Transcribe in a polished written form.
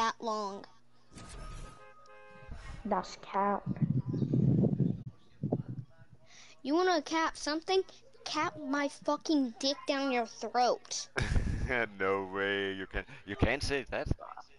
that long. That's cap. You wanna cap something? Cap my fucking dick down your throat. No way, you can't say that.